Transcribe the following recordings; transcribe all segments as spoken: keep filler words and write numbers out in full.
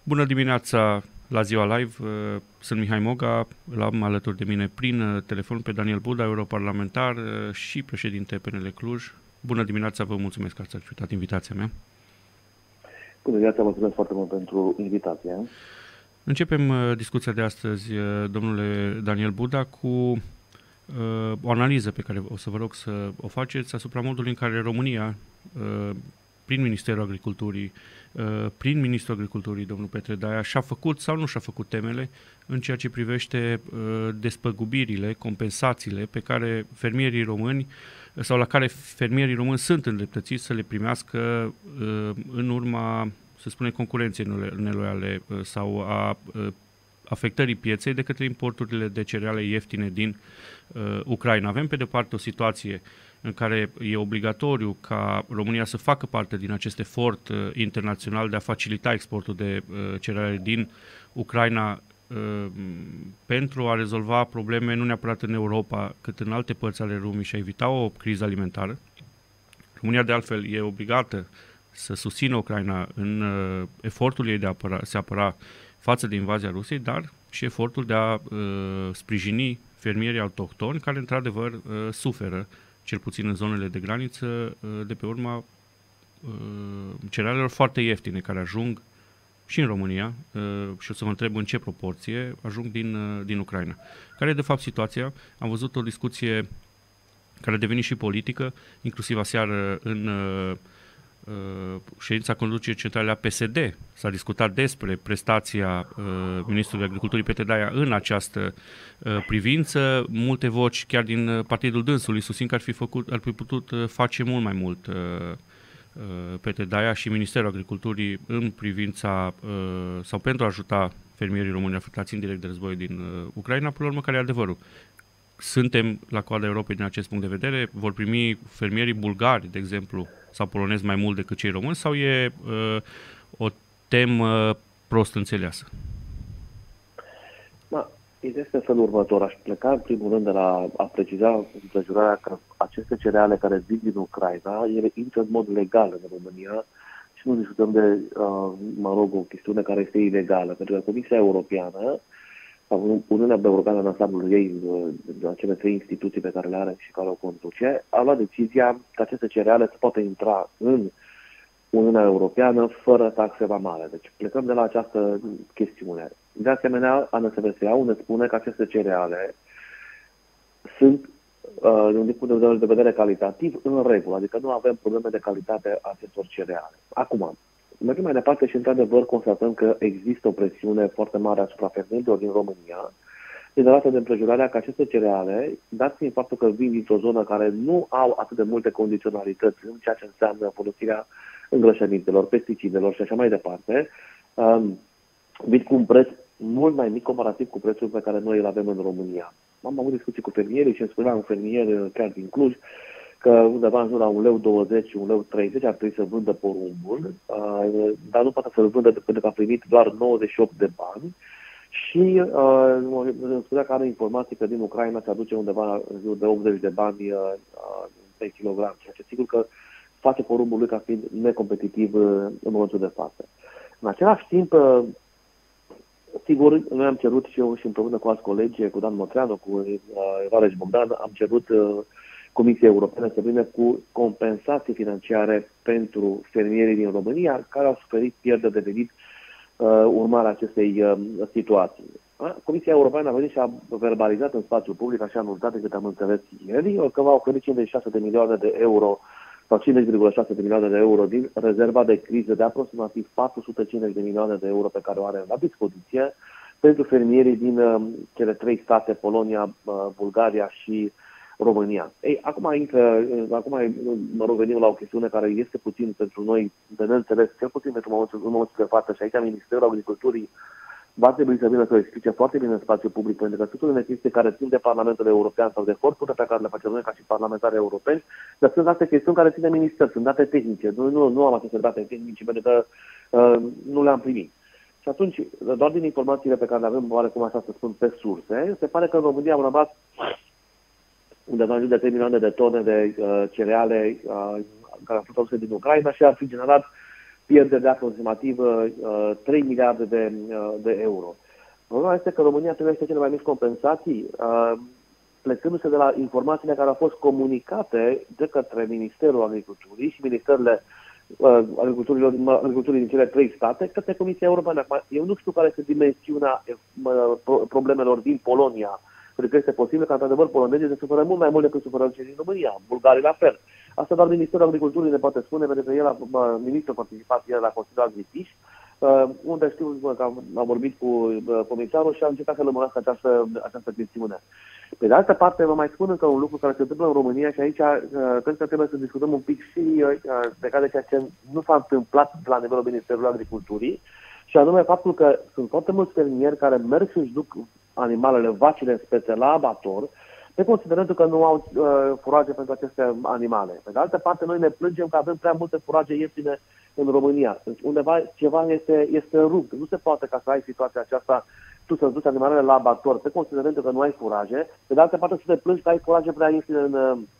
Bună dimineața la Ziua Live, sunt Mihai Moga, l-am alături de mine prin telefon pe Daniel Buda, europarlamentar și președinte P N L Cluj. Bună dimineața, vă mulțumesc că ați acceptat invitația mea. Bună dimineața, mulțumesc foarte mult pentru invitație. Începem discuția de astăzi, domnule Daniel Buda, cu o analiză pe care o să vă rog să o faceți asupra modului în care România, prin Ministerul Agriculturii, prin Ministrul Agriculturii, domnul Petre Daia, și-a făcut sau nu și-a făcut temele în ceea ce privește despăgubirile, compensațiile pe care fermierii români sau la care fermierii români sunt îndreptățiți să le primească în urma, să spunem, concurenței neloiale sau a afectării pieței de către importurile de cereale ieftine din uh, Ucraina. Avem pe de parte o situație în care e obligatoriu ca România să facă parte din acest efort uh, internațional de a facilita exportul de uh, cereale din Ucraina uh, pentru a rezolva probleme nu neapărat în Europa, cât în alte părți ale lumii și a evita o criză alimentară. România, de altfel, e obligată să susțină Ucraina în uh, efortul ei de a apăra, se apăra față de invazia Rusiei, dar și efortul de a uh, sprijini fermierii autohtoni care, într-adevăr, uh, suferă, cel puțin în zonele de graniță, uh, de pe urma uh, cerealelor foarte ieftine care ajung și în România, uh, și o să vă întreb în ce proporție, ajung din, uh, din Ucraina. Care e, de fapt, situația? Am văzut o discuție care a devenit și politică, inclusiv aseară în uh, ședința conducerii centrale a P S D. S-a discutat despre prestația uh, ministrului Agriculturii Petre Daia în această uh, privință. Multe voci, chiar din partidul dânsului, susțin că ar fi, făcut, ar fi putut uh, face mult mai mult uh, uh, Petre Daia și Ministerul Agriculturii în privința uh, sau pentru a ajuta fermierii români afectați indirect de război din uh, Ucraina. Până la urmă, care e adevărul? Suntem la coada Europei din acest punct de vedere? Vor primi fermierii bulgari, de exemplu, sau polonezi mai mult decât cei români, sau e uh, o temă prost înțeleasă? Da, este felul următor. Aș pleca în primul rând de la a preciza împrejurarea că aceste cereale care vin din Ucraina, ele intră în mod legal în România și nu discutăm de, uh, mă rog, o chestiune care este ilegală, pentru că Comisia Europeană, Uniunea Europeană în ansamblul ei, de cele trei instituții pe care le are și care o conduce, a luat decizia că aceste cereale se poate intra în Uniunea Europeană fără taxe vamale. Deci plecăm de la această chestiune. De asemenea, A N S V S A ne spune că aceste cereale sunt, din punct de vedere calitativ, în regulă, adică nu avem probleme de calitate a acestor cereale. Acum, mergem mai departe și, într-adevăr, constatăm că există o presiune foarte mare asupra fermierilor din România, generată de împrejurarea că aceste cereale, dat fiind faptul că vin dintr-o zonă care nu au atât de multe condiționalități în ceea ce înseamnă folosirea îngrășămintelor, pesticidelor și așa mai departe, um, vin cu un preț mult mai mic comparativ cu prețul pe care noi îl avem în România. Am avut discuții cu fermierii și îmi spunea un fermier chiar din Cluj că undeva în jur la un leu douăzeci, un leu treizeci ar trebui să vândă porumbul, uh, dar nu poate să-l vândă pentru că a primit doar nouăzeci și opt de bani și uh, îmi spunea că are informații că din Ucraina se aduce undeva în jur de optzeci de bani uh, pe kilogram, ceea ce sigur că face porumbul lui ca fiind necompetitiv uh, în momentul de față. În același timp, uh, sigur, noi am cerut și eu și împreună cu alți colegi, cu Dan Motreanu, cu uh, Vareș Bogdan, am cerut uh, Comisiei Europene să vină cu compensații financiare pentru fermierii din România care au suferit pierderi de venit uh, urmarea acestei uh, situații. Comisia Europeană a venit și a verbalizat în spațiul public, așa anunțat cât am înțeles ieri, că va oferi cincizeci și șase de milioane de euro sau cincizeci virgulă șase de milioane de euro din rezerva de criză de aproximativ patru sute cincizeci de milioane de euro pe care o are la dispoziție pentru fermierii din uh, cele trei state, Polonia, uh, Bulgaria și România. Ei, acum intră, acum, mă rog, venim la o chestiune care este puțin pentru noi de neînțeles, cel puțin pentru momentul, în momentul de față, și aici Ministerul Agriculturii va trebui să vină să o explice foarte bine în spațiul public, pentru că sunt unele chestii care țin de Parlamentul European sau de eforturile pe care le facem noi ca și parlamentari europeni, dar sunt alte chestiuni care țin de minister, sunt date tehnice. Noi nu, nu am aceste date tehnice pentru că uh, nu le-am primit. Și atunci, doar din informațiile pe care le avem, oarecum așa să spun, pe surse, se pare că în România am rămas undeva în jur de trei milioane de tone de uh, cereale uh, care au fost aduse din Ucraina și ar fi generat pierderi de aproximativ uh, trei miliarde de, uh, de euro. Problema este că România primește cele mai mici compensații, uh, plecându-se de la informațiile care au fost comunicate de către Ministerul Agriculturii și Ministerele uh, Agriculturii din cele trei state către Comisia Europeană. Eu nu știu care este dimensiunea uh, problemelor din Polonia, pentru că este posibil că, într-adevăr, polonezii se suferă mult mai mult decât suferă cei din România, bulgarii la fel. Asta doar Ministerul Agriculturii ne poate spune, pentru că el a, ministrul a participat ieri la Consiliul Agripiș, uh, unde știu bă, că am, am vorbit cu uh, comisarul și am încercat să lămurească această, această chestiune. Pe de altă parte, vă mai spun încă un lucru care se întâmplă în România și aici uh, cred că trebuie să discutăm un pic și uh, legat de ceea ce nu s-a întâmplat la nivelul Ministerului Agriculturii, și anume faptul că sunt foarte mulți fermieri care merg și își duc animalele, vacile în spețe, la abator, pe considerentul că nu au uh, furaje pentru aceste animale. Pe de altă parte, noi ne plângem că avem prea multe furaje ieftine în România. Deci undeva ceva este, este rupt. Nu se poate ca să ai situația aceasta, tu să-ți duci animalele la abator, pe considerentul că nu ai furaje. Pe de altă parte, să te plângi că ai furaje prea ieftine în,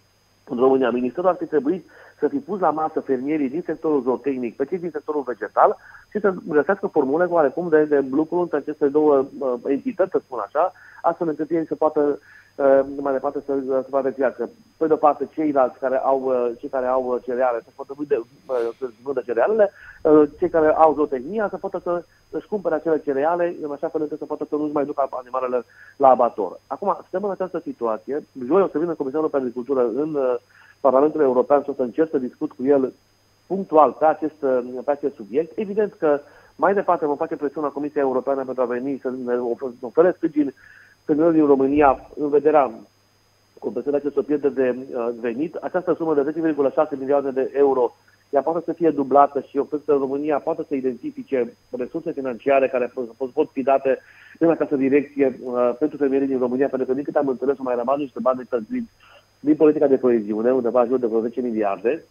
în România. Ministerul ar fi trebuit să fi pus la masă fermierii din sectorul zootehnic, pe cei din sectorul vegetal și să găsească formule oarecum de, de lucru între aceste două uh, entități, să spun așa, astfel încât ei să poată uh, mai departe să supraviețuiască. Pe de o parte, ceilalți care au, uh, cei care au cereale să poată vinde, uh, vândă cerealele, uh, cei care au zootehnia să poată să își cumpere acele cereale în așa fel încât să poată să nu-și mai ducă animalele la abator. Acum, suntem în această situație. Joi o să vină Comisarul pe Agricultură în uh, Parlamentul European și o să încerc să discut cu el punctual pe acest, pe acest subiect. Evident că mai departe vom face presiune la Comisia Europeană pentru a veni să ne ofere sprijin fermierilor din România în vederea compensării acestor pierderi de venit. Această sumă de zece virgulă șase milioane de euro ea poate să fie dublată și eu cred că România poate să identifice resurse financiare care pot fi date în această direcție uh, pentru fermierii din România, pentru că din câte am înțeles mai rămas niște bani din, din politica de coeziune, undeva jur de vreo zece miliarde,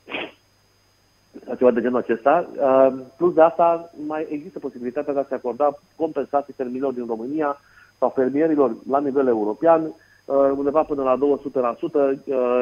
ceva de genul acesta. Uh, plus de asta mai există posibilitatea de a se acorda compensații fermierilor din România sau fermierilor la nivel european, undeva până la două sute la sută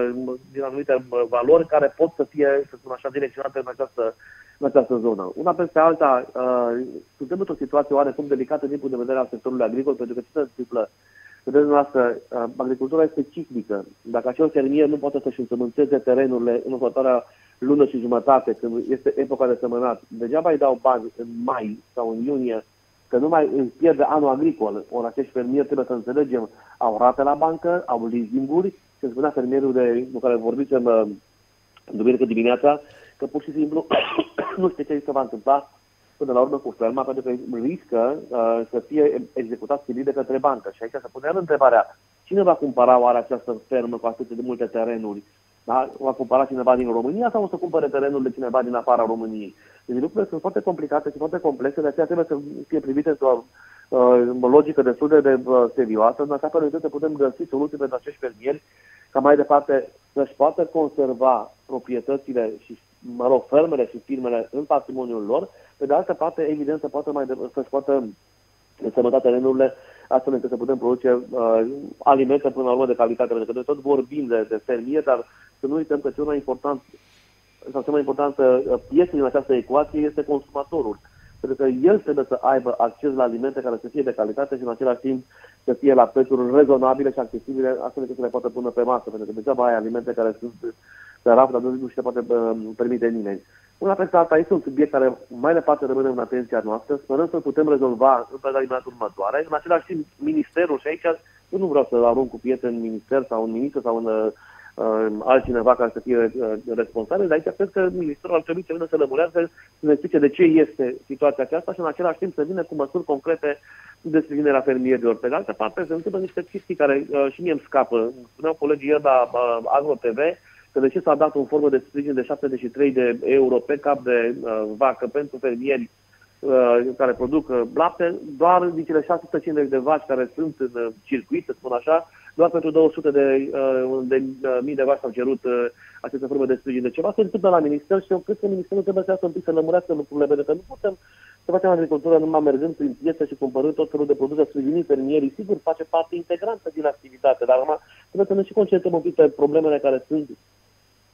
din anumite valori care pot să fie, să spun așa, direcționate în această, în această zonă. Una peste alta, suntem într-o situație oarecum delicată din punct de vedere al sectorului agricol, pentru că ce se întâmplă? Vedeți noastră, agricultura este ciclică. Dacă acel fermier nu poate să-și însămânțeze terenurile în următoarea lună și jumătate, când este epoca de sămănat, degeaba îi dau bani în mai sau în iunie, că nu mai își pierde anul agricol. Ori acești fermieri, trebuie să înțelegem, au rate la bancă, au leasing-uri, și îmi spunea fermierul de, cu care vorbisem uh, duminică dimineața, că pur și simplu nu știe ce se va întâmpla până la urmă cu ferma, pentru că riscă uh, să fie executat civil de către bancă. Și aici se punea întrebarea, cine va cumpăra oare această fermă cu atât de multe terenuri? Da? Va cumpăra cineva din România sau o să cumpere terenul de cineva din afara României? Deci lucrurile sunt foarte complicate și foarte complexe, de aceea trebuie să fie privite într-o uh, logică destul de, de uh, serioasă, în așa fel încât să putem găsi soluții pentru acești fermieri, ca mai departe să-și poată conserva proprietățile și, mă rog, fermele și firmele în patrimoniul lor, pe de altă parte, evident, să poată mai de, să-și poată însământa terenurile, astfel încât să putem produce uh, alimente până la urmă de calitate, pentru că noi tot vorbim de, de fermier, dar să nu uităm că cel mai important sau cea mai importantă piesă din această ecuație este consumatorul. Pentru că el trebuie să aibă acces la alimente care să fie de calitate și în același timp să fie la prețuri rezonabile și accesibile, astfel încât să le poată pune pe masă. Pentru că degeaba ai alimente care sunt pe raft, dar nu se poate uh, permite nimeni. Una peste alta este un subiect care mai departe rămâne în atenția noastră. Sperăm să putem rezolva în perioada următoare. În același timp, ministerul, și aici eu nu vreau să arunc cu pietre în minister sau în ministru sau în uh, altcineva care să fie uh, responsabil, dar aici cred că ministerul ar trebui să vină să lămurească, să ne explice de ce este situația aceasta și în același timp să vină cu măsuri concrete de sprijinirea fermierilor. Pe de altă parte, se întâmplă niște chestii care uh, și mie îmi scapă. Spuneau colegii ieri la uh, Agro T V că deși s-a dat o formă de sprijin de șaptezeci și trei de euro pe cap de uh, vacă pentru fermieri uh, care produc uh, lapte, doar din cele șase sute cincizeci de vaci care sunt în uh, circuit, să spun așa, doar pentru două sute de, uh, de uh, mii de vaci s-au cerut uh, aceste forme de sprijin. De ceva se întâmplă la minister și eu cred că ministerul trebuie să iasă un pic să lămurească lucrurile, pentru că nu putem să facem agricultură numai mergând prin piețe și cumpărând tot felul de produse, sprijinind fermierii. Sigur, face parte integrantă din activitate, dar acum trebuie să ne și concentrăm un pic pe problemele care sunt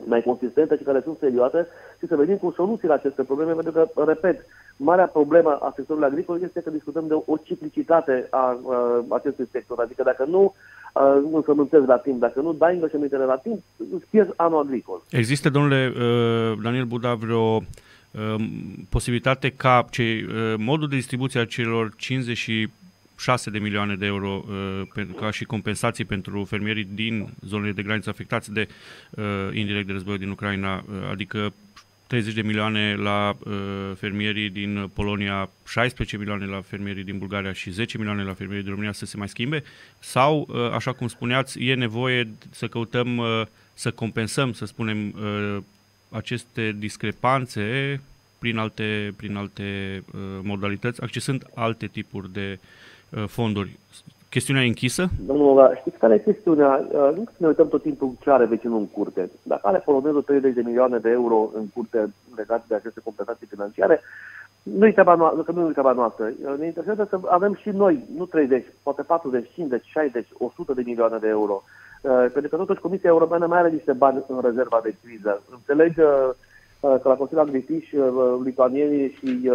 mai consistente și care sunt serioase și să venim cu soluții la aceste probleme, pentru că, repet, marea problemă a sectorului agricol este că discutăm de o ciclicitate a, a acestui sector. Adică dacă nu însămânțezi la timp, dacă nu dai îngrășămintele la timp, îți pierzi anul agricol. Există, domnule Daniel Buda, vreo posibilitate ca ce, modul de distribuție a celor cincizeci și șase de milioane de euro ca și compensații pentru fermierii din zonele de graniță afectați de indirect de războiul din Ucraina, adică treizeci de milioane la fermierii din Polonia, șaisprezece milioane la fermierii din Bulgaria și zece milioane la fermierii din România să se mai schimbe? Sau, așa cum spuneați, e nevoie să căutăm, să compensăm, să spunem, aceste discrepanțe prin alte, prin alte modalități, accesând alte tipuri de fonduri? Chestiunea e închisă? Domnul, știți care e chestiunea? Nu să ne uităm tot timpul ce are vecinul în curte. Dacă are polonezul treizeci de milioane de euro în curte legate de aceste compensații financiare, nu e treaba noastră, nu e treaba noastră. Ne interesează să avem și noi, nu treizeci, poate patruzeci, cincizeci, șaizeci, o sută de milioane de euro. Pentru că totuși Comisia Europeană mai are niște bani în rezerva de criză. Înțeleg că la Consiliul Agrifici, lituanienii și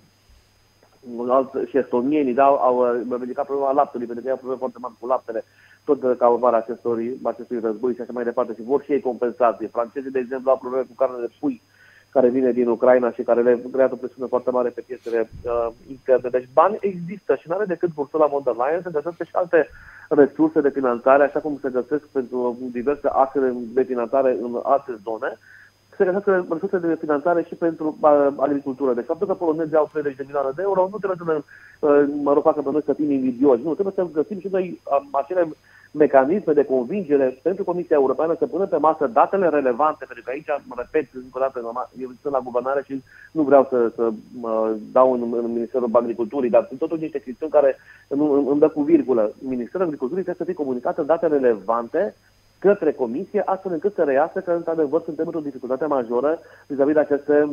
și estonienii, da, au ridicat problema laptelui, pentru că ei au probleme foarte mari cu laptele, tot ca urmare acestor, acestui război și așa mai departe, și vor și ei compensații. Francezii, de exemplu, au probleme cu carne de pui care vine din Ucraina și care le creează o presiune foarte mare pe piețele uh, interne. Deci bani există și nu are decât Ursula von der Leyen să găsească și alte resurse de finanțare, așa cum se găsesc pentru diverse axe de finanțare în alte zone, se găsească resurse de finanțare și pentru uh, agricultură. Deci faptul că polonezii au treizeci de milioane de euro nu trebuie să ne, uh, mă rog, facă pe noi să fim invidioși. Nu, trebuie să găsim și noi uh, acele mecanisme de convingere pentru Comisia Europeană să pună pe masă datele relevante, pentru că aici, mă repet, încă o dată, eu sunt la guvernare și nu vreau să, să uh, dau în, în Ministerul Agriculturii, dar sunt totuși niște chestiuni care nu, îmi dă cu virgulă. Ministerul Agriculturii trebuie să fie comunicate date relevante către Comisie, astfel încât să reiasă că, într-adevăr, suntem într-o dificultate majoră vis-a-vis de aceste...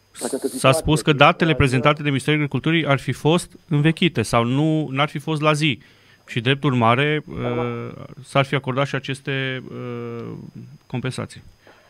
S-a spus că datele prezentate de Ministerul Agriculturii ar fi fost învechite sau nu n-ar fi fost la zi. Și, drept urmare, s-ar fi acordat și aceste compensații.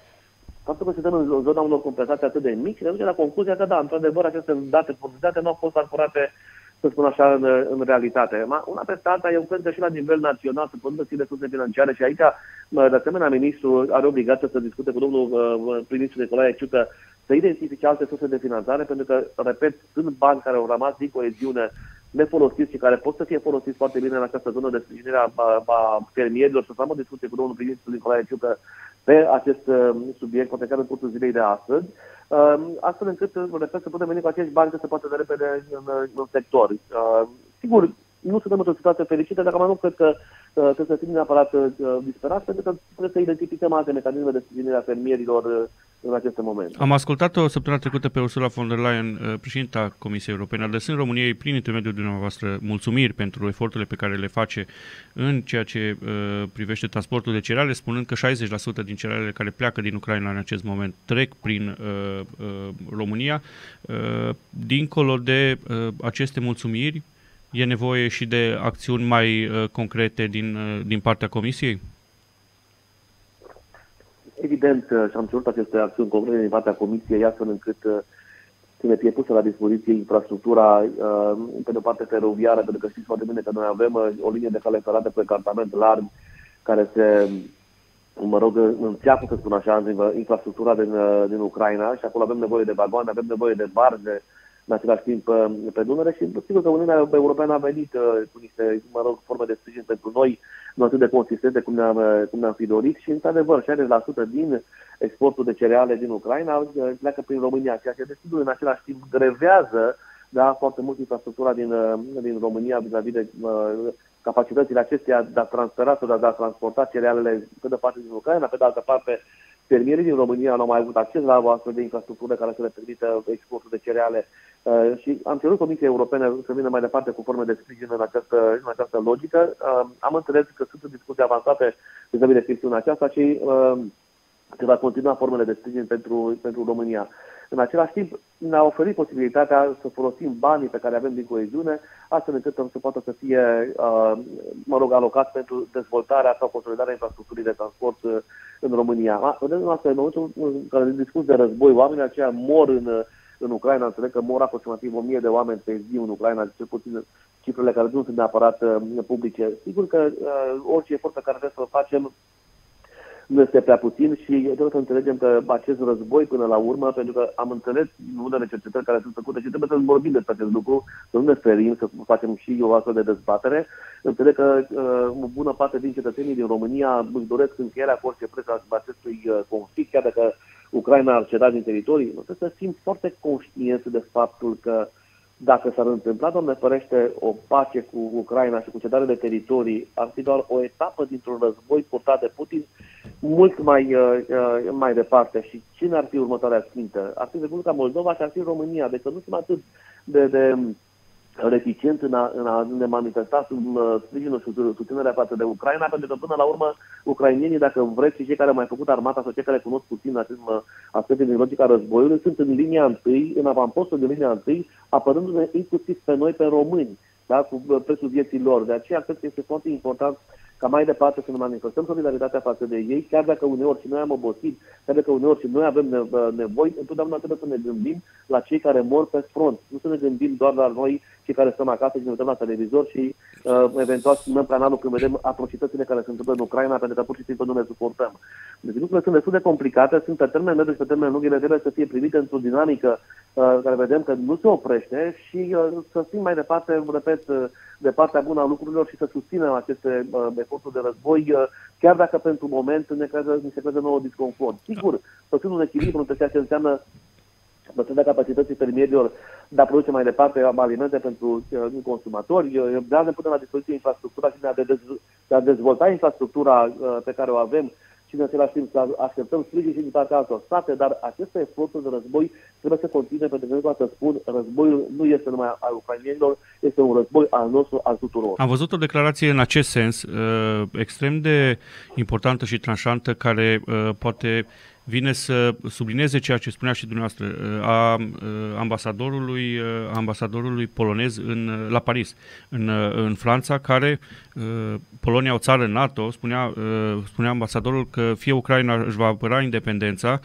Faptul că suntem în zona unor compensații atât de mici, ne duce la concluzia că, da, într-adevăr, aceste date furnizate nu au fost ancorate, să spun așa, în, în realitate. Una peste alta, eu cred că și la nivel național se pot găsi resurse financiare și aici, de asemenea, ministrul are obligația să discute cu domnul prim-ministru Nicolae Ciucă să identifice alte surse de finanțare, pentru că, repet, sunt bani care au rămas din coeziune nefolosiți și care pot să fie folosiți foarte bine în această zonă de sprijinire a, a fermierilor. Să am o discuție cu domnul prim-ministru Nicolae Ciucă pe acest uh, subiect, poate chiar în cursul zilei de astăzi, uh, astfel încât, repet, să putem veni cu acești bani că se poate de repede în, în sector. Uh, sigur, nu suntem într-o situație fericită, dar mai nu cred că uh, trebuie să fim neapărat uh, disperați, pentru că trebuie să identificăm alte mecanisme de sprijinire a fermierilor uh, în aceste momente. Am ascultat-o săptămâna trecută pe Ursula von der Leyen, președinta Comisiei Europene, adresând României prin intermediul dumneavoastră mulțumiri pentru eforturile pe care le face în ceea ce uh, privește transportul de cereale, spunând că șaizeci la sută din cerealele care pleacă din Ucraina în acest moment trec prin uh, uh, România. Uh, dincolo de uh, aceste mulțumiri, e nevoie și de acțiuni mai uh, concrete din, uh, din partea Comisiei? Evident, și am cerut aceste acțiuni concrete din partea Comisiei, astfel încât să ne fie pusă la dispoziție infrastructura, pe de o parte feroviară, pentru că știți foarte bine că noi avem o linie de cale ferată pe cartament larg, care se, mă rog, înțeapă, să spun așa, infrastructura din, din Ucraina și acolo avem nevoie de vagoane, avem nevoie de barge, în același timp pe Dunăre și sigur că Uniunea Europeană a venit cu niște, mă rog, forme de sprijin pentru noi, nu atât de consistente cum ne-am, cum ne-am fi dorit și, într-adevăr, șaizeci la sută din exportul de cereale din Ucraina pleacă prin România, ceea ce, desigur, în același timp grevează, da, foarte mult infrastructura din, din România vis-a-vis de uh, capacitățile acesteia de a transfera sau de a transporta cerealele pe de parte din Ucraina, pe de altă parte fermierii din România nu au mai avut acces la o astfel de infrastructură care să le permită exportul de cereale uh, și am cerut Comisiei Europene să vină mai departe cu forme de sprijin în această, în această logică. Uh, am înțeles că sunt discuții avansate vis-a-vis de chestiunea aceasta și uh, că va continua formele de sprijin pentru, pentru România. În același timp, ne-a oferit posibilitatea să folosim banii pe care avem din coeziune, astfel încât să poată să fie, uh, mă rog, alocat pentru dezvoltarea sau consolidarea infrastructurii de transport uh, în România. Vedem asta, în momentul în care discuți de război, oamenii aceia mor în, în Ucraina, înțeleg că mor aproximativ o mie de oameni pe zi în Ucraina, cel puțin cifrele care nu sunt neapărat uh, publice. Sigur că uh, orice efort pe care trebuie să-l facem nu este prea puțin și trebuie să înțelegem că acest război până la urmă, pentru că am înțeles în unele cercetări care sunt făcute și trebuie să vorbim despre acest lucru, să nu ne ferim, să facem și o astfel de dezbatere. Înțeleg că uh, o bună parte din cetățenii din România își doresc încheierea cu orice preț a acestui uh, conflict, chiar dacă Ucraina ar ceda din teritorii. Nu trebuie să fim foarte conștienți de faptul că dacă s-ar întâmpla, Doamne ferește, o pace cu Ucraina și cu cedarea de teritorii, ar fi doar o etapă dintr-un război purtat de Putin mult mai, uh, mai departe. Și cine ar fi următoarea țintă? Ar fi Republica Moldova și ar fi România. Deci să nu fim atât de, de reticent în a, în a ne manifesta sub uh, sprijinul și susținerea față de Ucraina, pentru că până la urmă ucrainienii, dacă vreți, și cei care au mai făcut armata sau cei care cunosc puțin acest aspect din logica războiului, sunt în linia întâi, în avampostul din linia întâi, apărându-ne inclusiv pe noi, pe români, da, cu prețul vieții lor. De aceea cred că este foarte important ca mai departe să ne manifestăm solidaritatea față de ei, chiar dacă uneori și noi am obosit, chiar dacă uneori și noi avem nevoi, întotdeauna trebuie să ne gândim la cei care mor pe front. Nu să ne gândim doar la noi, cei care stăm acasă și ne uităm la televizor și uh, eventual schimbăm canalul când vedem atrocitățile care se întâmplă în Ucraina, pentru că pur și simplu nu ne suportăm. Deci lucrurile sunt destul de complicate, sunt pe termen mediu și pe termen lung, ele trebuie să fie privite într-o dinamică uh, care vedem că nu se oprește și uh, să fim mai departe, repet, uh, de partea bună a lucrurilor și să susținem aceste uh, eforturi de război, uh, chiar dacă pentru moment ne, crede, ne se crede nouă disconfort. Sigur, făcând un echilibru între ceea ce înseamnă păstrarea capacității fermierilor de a produce mai departe alimente pentru uh, consumatori, de a ne pune la dispoziție infrastructura și de a, dez, de a dezvolta infrastructura uh, pe care o avem și în același timp să așteptăm sprijin și din partea altor state, dar aceste eforturi de război trebuie să continue, pentru că, încă să spun, războiul nu este numai al ucrainienilor, este un război al nostru, al tuturor. Am văzut o declarație în acest sens, uh, extrem de importantă și tranșantă, care uh, poate vine să sublinieze ceea ce spunea și dumneavoastră, a ambasadorului, a ambasadorului polonez în, la Paris, în, în Franța, care, Polonia o țară NATO, spunea, spunea ambasadorul că fie Ucraina își va apăra independența,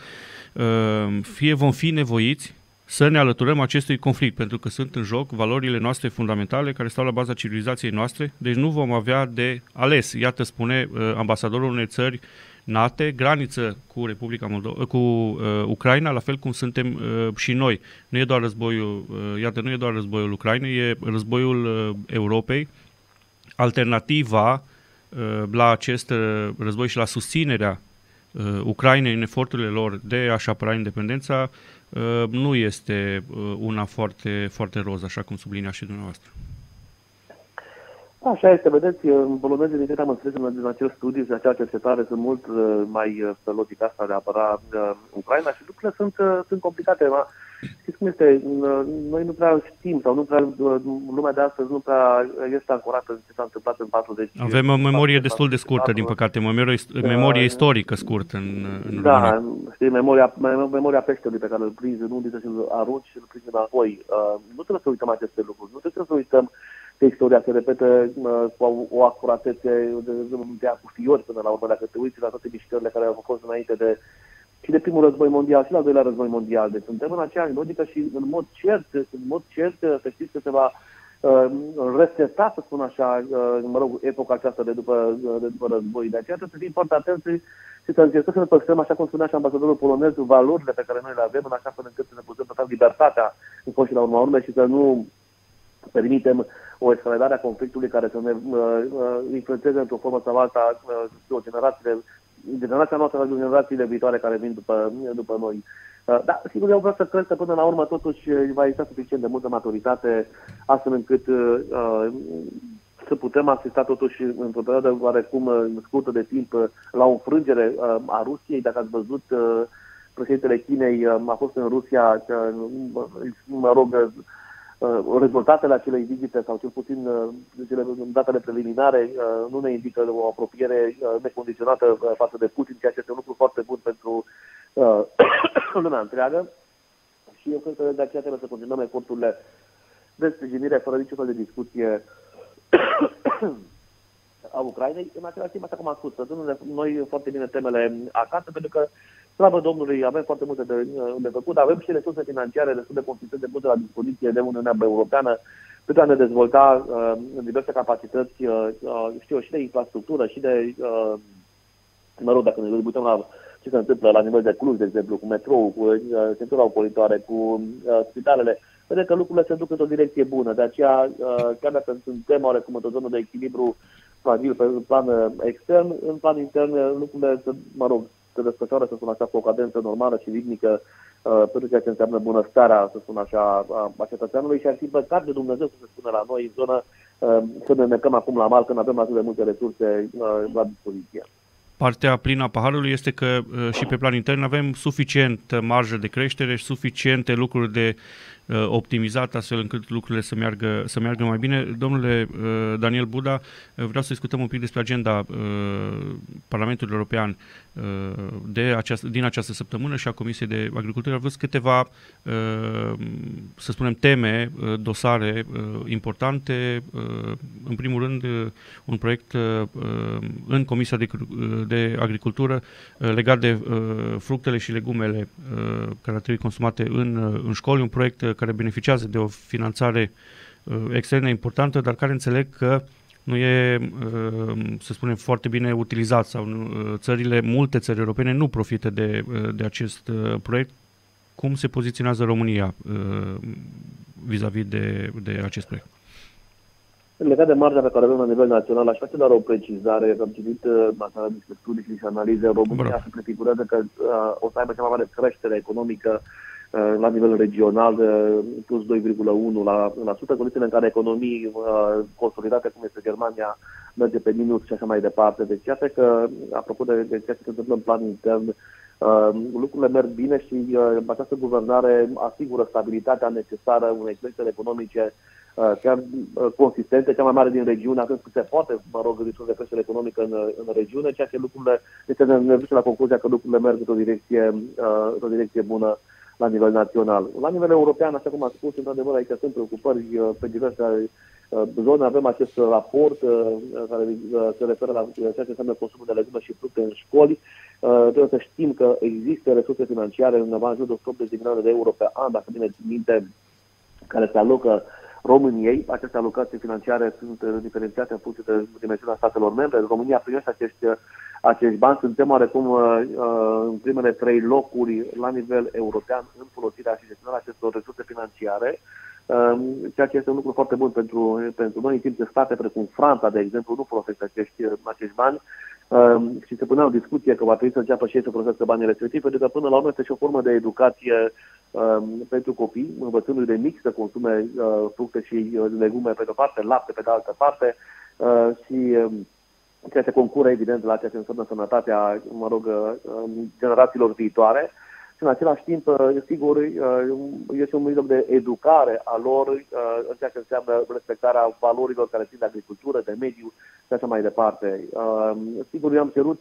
fie vom fi nevoiți să ne alăturăm acestui conflict, pentru că sunt în joc valorile noastre fundamentale care stau la baza civilizației noastre, deci nu vom avea de ales. Iată, spune ambasadorul unei țări NATO, graniță cu Republica Moldova, cu uh, Ucraina, la fel cum suntem uh, și noi. Nu e doar războiul, uh, iată, nu e doar războiul Ucrainei, e războiul uh, Europei. Alternativa uh, la acest uh, război și la susținerea uh, Ucrainei în eforturile lor de a-și apăra independența uh, nu este uh, una foarte, foarte roz, așa cum sublinia și dumneavoastră. Așa este, vedeți, polonezii, din câte am înțeles în acel studiu și acea cercetare, sunt mult mai pe logica asta de a apăra Ucraina și lucrurile sunt, sunt complicate. Știți cum este? Noi nu prea știm sau nu prea, lumea de astăzi nu prea este ancorată în ce s-a întâmplat în patruzeci. Avem o memorie destul de scurtă, din păcate, memorie, memorie istorică scurtă în, în Da, România. știi, memoria, memoria peștelui pe care îl prinzi în undiță și îl arunci și îl prinzi înapoi. Nu trebuie să uităm aceste lucruri, nu trebuie să uităm că istoria se repete uh, cu o, o acuratețe de, de, de acufiori până la urmă, dacă te uiți la toate mișcările care au fost înainte de și de primul război mondial și la al doilea război mondial. Deci suntem în aceeași logică și în mod cert, în mod cert, să știți că se va uh, reseta, să spun așa, uh, mă rog, epoca aceasta de după, de după război. De aceea trebuie să fim foarte atenți și să încercăm să ne păstrăm, așa cum spunea și ambasadorul polonez, valorile pe care noi le avem, în așa fel încât să ne putem păstra libertatea în fost și la urma urmei și să nu permitem o escaladare a conflictului care să ne uh, uh, influențeze într-o formă sau alta uh, generațiile, generația noastră, generațiile viitoare care vin după, după noi. Uh, da, sigur, eu vreau să cred că până la urmă totuși va exista suficient de multă maturitate astfel încât uh, să putem asista totuși într-o perioadă oarecum scurtă de timp la o înfrângere uh, a Rusiei. Dacă ați văzut, uh, președintele Chinei uh, a fost în Rusia, uh, mă rog, rezultatele acelei vizite, sau cel puțin cele datele preliminare, nu ne indică o apropiere necondiționată față de Putin, ceea ce este un lucru foarte bun pentru lumea întreagă. Și eu cred că de aceea trebuie să continuăm eforturile de sprijinire, fără niciun fel de discuție, a Ucrainei. În același timp, așa cum am spus, dându-ne noi foarte bine temele acasă, pentru că, slavă Domnului, avem foarte multe de, de făcut, avem și resurse financiare destul de consistente puse la dispoziție de Uniunea Europeană pentru a ne dezvolta uh, diverse capacități, uh, știu, și de infrastructură, și de, uh, mă rog, dacă ne uităm la ce se întâmplă la nivel de Cluj, de exemplu, cu metrou, cu uh, centura ocolitoare, cu uh, spitalele, vede că lucrurile se duc într-o direcție bună. De aceea, uh, chiar dacă suntem oarecum într-o zonă de echilibru fragil pe plan extern, în plan intern lucrurile, mă rog, se desfășoară, să spun așa, cu o cadență normală și ritmică, uh, pentru ceea ce înseamnă bunăstarea, să spun așa, a cetățeanului, și ar fi păcat de Dumnezeu, să se spune la noi, în zonă, uh, să ne necăm acum la mal când avem atât de multe resurse uh, la dispoziție. Partea plină a paharului este că uh, și pe plan intern avem suficient marjă de creștere și suficiente lucruri de uh, optimizat, astfel încât lucrurile să meargă, să meargă mai bine. Domnule uh, Daniel Buda, uh, vreau să discutăm un pic despre agenda uh, Parlamentului European uh, de această, din această săptămână și a Comisiei de Agricultură. Am văzut câteva, uh, să spunem, teme, uh, dosare uh, importante. Uh, în primul rând, uh, un proiect uh, în Comisia de uh, de agricultură legat de uh, fructele și legumele uh, care ar trebui consumate în, uh, în școli, un proiect uh, care beneficiază de o finanțare uh, extrem de importantă, dar care înțeleg că nu e, uh, să spunem, foarte bine utilizat, sau uh, țările, multe țări europene nu profită de, uh, de acest uh, proiect. Cum se poziționează România uh, vis-a-vis de, de acest proiect? Legat de marja pe care avem la nivel național, aș face doar o precizare. Am citit uh, despre studii și analize. România se prefigurează că uh, o să aibă cea mai mare creștere economică uh, la nivel regional, uh, plus doi virgulă unu la sută, condițiile în care economii uh, consolidate, cum este Germania, merge pe minus și așa mai departe. Deci, iată că, apropo de, de ceea ce se întâmplă în plan intern, uh, lucrurile merg bine și uh, această guvernare asigură stabilitatea necesară unei creșteri economice chiar consistente, cea mai mare din regiune, atunci cât se poate, mă rog, riscul de creștere economică în, în regiune, ceea ce lucrurile, deci ne, ne duce la concluzia că lucrurile merg într-o direcție, uh, într-o direcție bună la nivel național. La nivel european, așa cum am spus, într-adevăr, aici sunt preocupări uh, pe diverse uh, zone. Avem acest raport uh, care uh, se referă la ceea ce înseamnă consumul de legume și fructe în școli. Uh, trebuie să știm că există resurse financiare în jur de o sută optzeci de milioane de euro pe an, dacă bine țin minte, care se alocă României. Aceste alocații financiare sunt diferențiate în funcție de dimensiunea statelor membre. România primește acești, acești bani. Suntem oarecum în primele trei locuri la nivel european în folosirea și gestionarea acestor resurse financiare, ceea ce este un lucru foarte bun pentru, pentru noi, în timp ce state precum Franța, de exemplu, nu folosesc acești, acești bani. Și se punea o discuție că va trebui să înceapă și ei să folosească banii respectivi, pentru că până la urmă este și o formă de educație pentru copii, învățându-i de mic să consume fructe și legume pe de-o parte, lapte pe de altă parte, și ceea ce concură evident la ceea ce înseamnă sănătatea, mă rog, generațiilor viitoare. Și în același timp, sigur, este un mijloc de educare a lor în ceea ce înseamnă respectarea valorilor care țin de agricultură, de mediu și așa mai departe. Sigur, eu am cerut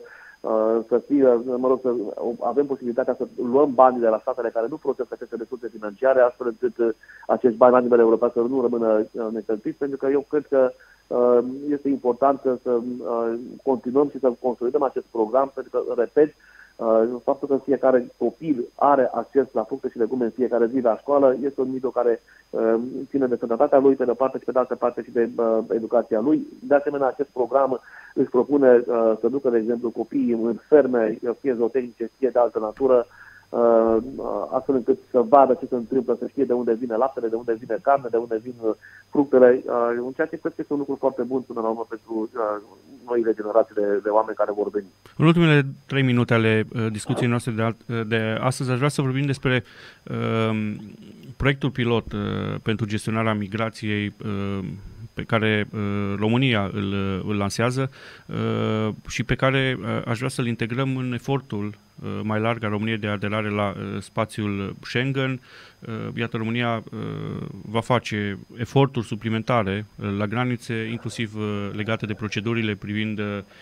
să fie, mă rog, să avem posibilitatea să luăm banii de la statele care nu folosesc aceste resurse financiare, astfel încât acești bani la nivel european să nu rămână necheltuiți, pentru că eu cred că este important să continuăm și să consolidăm acest program, pentru că, repet, faptul că fiecare copil are acces la fructe și legume în fiecare zi la școală este un mijloc care ține de sănătatea lui pe de-o parte și pe de altă parte și de educația lui. De asemenea, acest program își propune să ducă, de exemplu, copiii în ferme, fie zootehnice, fie de altă natură, astfel încât să vadă ce se întâmplă, să știe de unde vine laptele, de unde vine carne, de unde vin fructele, în ceea ce cred că este un lucru foarte bun până la urmă pentru noile generații de, de oameni care vor veni. În ultimele trei minute ale uh, discuției noastre de, alt, de astăzi aș vrea să vorbim despre uh, proiectul pilot uh, pentru gestionarea migrației uh, pe care uh, România îl, îl lansează uh, și pe care uh, aș vrea să-l integrăm în efortul uh, mai larg al României de aderare la uh, spațiul Schengen. iată, România va face eforturi suplimentare la granițe, inclusiv legate de procedurile privind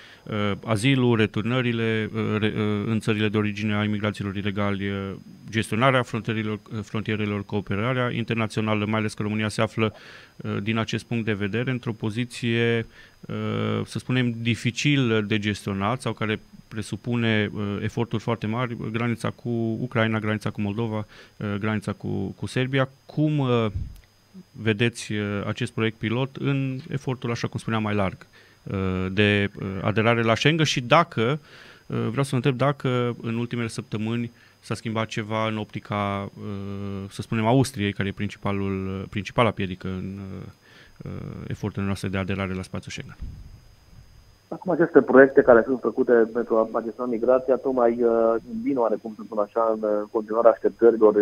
azilul, returnările în țările de origine a imigranților ilegali, gestionarea frontierelor, frontierelor, cooperarea internațională, mai ales că România se află din acest punct de vedere într-o poziție, să spunem, dificil de gestionat sau care presupune eforturi foarte mari, granița cu Ucraina, granița cu Moldova, granița cu, cu Serbia. Cum vedeți acest proiect pilot în efortul, așa cum spuneam, mai larg de aderare la Schengen și dacă, vreau să vă întreb dacă în ultimele săptămâni s-a schimbat ceva în optica, să spunem, Austriei, care e principalul, principala piedică în eforturile noastre de aderare la spațiul Schengen. Acum, aceste proiecte care sunt făcute pentru a gestiona migrația, tocmai vin oarecum, să spun așa, în continuarea așteptărilor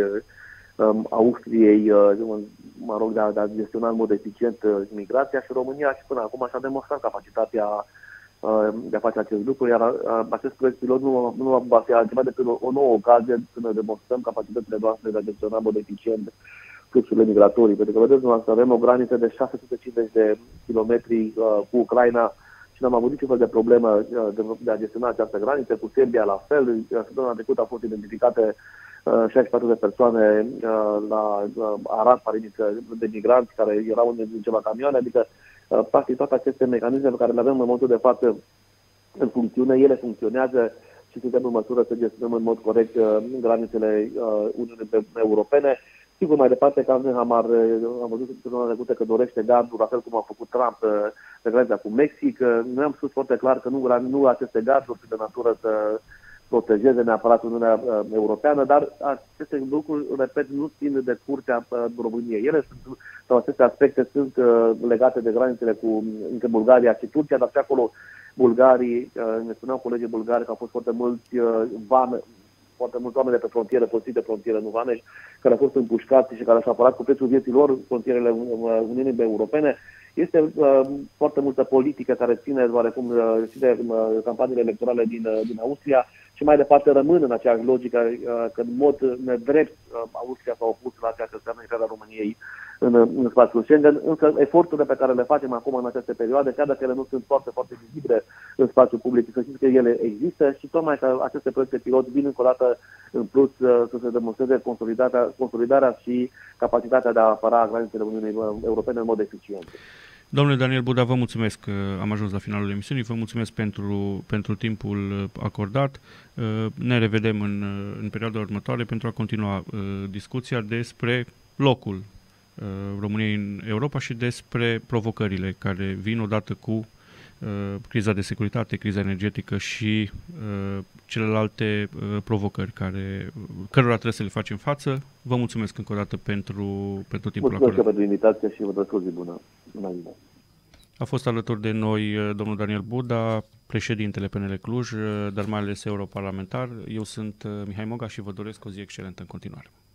um, Austriei, uh, mă rog, de a, de a gestiona în mod eficient uh, migrația, și România și până acum și-a demonstrat capacitatea uh, de a face acest lucru, iar uh, acest proiect pilot nu, nu va fi altceva decât o, o nouă ocazie să ne demonstrăm capacitățile noastre de a gestiona în mod eficient fluxurile migratorii. Pentru că, vedeți, noi avem o graniță de șase sute cincizeci de kilometri uh, cu Ucraina, și n-am avut niciun fel de problemă de, de a gestiona această graniță, cu Serbia la fel. Săptămâna trecută au fost identificate uh, șaizeci și patru de persoane uh, la uh, Arad, pariniță de migranți care erau în ceva camioane, adică uh, practic toate aceste mecanisme pe care le avem în momentul de față în funcțiune, ele funcționează și suntem în măsură să gestionăm în mod corect uh, granițele uh, Uniunii Europene. Sigur, mai departe, că am, am văzut săptămâna trecută că dorește garduri, la fel cum a făcut Trump pe granița cu Mexic. Noi am spus foarte clar că nu, nu aceste garduri sunt de natură să protejeze neapărat Uniunea Europeană, dar aceste lucruri, repet, nu țin de Curtea României. Ele sunt, sau aceste aspecte sunt legate de granițele cu între Bulgaria și Turcia, dar și acolo bulgarii, ne spuneau colegii bulgari că au fost foarte mulți vame, foarte mulți oameni de pe frontieră, poziții de frontieră, nu vameși, care au fost împușcați și care și-au apărat cu prețul vieții lor frontierele Uniunii Europene. Este uh, foarte multă politică care ține oarecum uh, și de uh, campaniile electorale din, uh, din Austria și mai departe rămân în aceeași logică uh, că în mod nedrept uh, Austria s-a opus la această intrare a României în, în spațiul Schengen, însă eforturile pe care le facem acum în aceste perioade, chiar dacă ele nu sunt foarte, foarte vizibile în spațiul public, să știți că ele există și tocmai că aceste proiecte pilot vin încă o dată în plus uh, să se demonstreze consolidarea, consolidarea și capacitatea de a apăra granițele Uniunii Europene în mod eficient. Domnule Daniel Buda, vă mulțumesc că am ajuns la finalul emisiunii, vă mulțumesc pentru, pentru timpul acordat. Ne revedem în, în perioada următoare pentru a continua discuția despre locul României în Europa și despre provocările care vin odată cu criza de securitate, criza energetică și uh, celelalte uh, provocări care, cărora trebuie să le facem față. Vă mulțumesc încă o dată pentru, pentru timpul acordat. Mulțumesc pentru invitație și vă doresc o zi bună. Înainte. A fost alături de noi domnul Daniel Buda, președintele P N L Cluj, dar mai ales europarlamentar. Eu sunt Mihai Moga și vă doresc o zi excelentă în continuare.